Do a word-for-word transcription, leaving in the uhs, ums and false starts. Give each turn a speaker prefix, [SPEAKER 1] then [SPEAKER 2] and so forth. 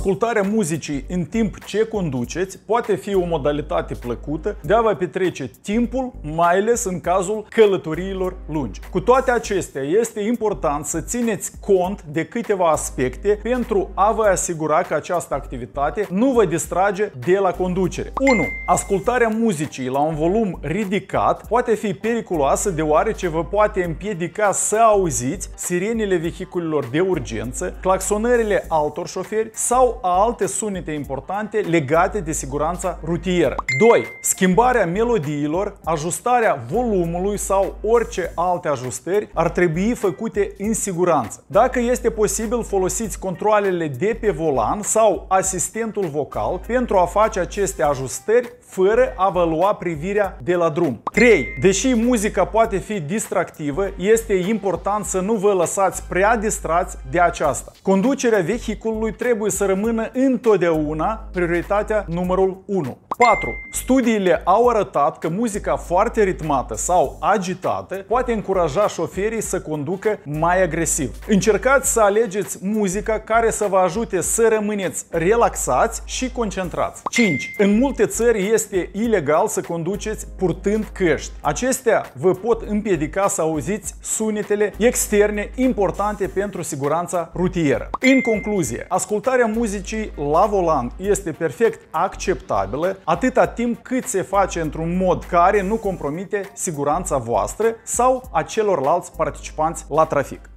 [SPEAKER 1] Ascultarea muzicii în timp ce conduceți poate fi o modalitate plăcută de a vă petrece timpul, mai ales în cazul călătoriilor lungi. Cu toate acestea, este important să țineți cont de câteva aspecte pentru a vă asigura că această activitate nu vă distrage de la conducere. unu. Ascultarea muzicii la un volum ridicat poate fi periculoasă deoarece vă poate împiedica să auziți sirenele vehiculelor de urgență, claxonările altor șoferi sau alte sunete importante legate de siguranța rutieră. doi. Schimbarea melodiilor, ajustarea volumului sau orice alte ajustări ar trebui făcute în siguranță. Dacă este posibil, folosiți controalele de pe volan sau asistentul vocal pentru a face aceste ajustări fără a vă lua privirea de la drum. trei. Deși muzica poate fi distractivă, este important să nu vă lăsați prea distrați de aceasta. Conducerea vehiculului trebuie să rămână întotdeauna prioritatea numărul unu. patru. Studiile au arătat că muzica foarte ritmată sau agitată poate încuraja șoferii să conducă mai agresiv. Încercați să alegeți muzica care să vă ajute să rămâneți relaxați și concentrați. cinci. În multe țări este ilegal să conduceți purtând căști. Acestea vă pot împiedica să auziți sunetele externe importante pentru siguranța rutieră. În concluzie, ascultarea muzicii la volan este perfect acceptabilă atâta timp cât se face într-un mod care nu compromite siguranța voastră sau a celorlalți participanți la trafic.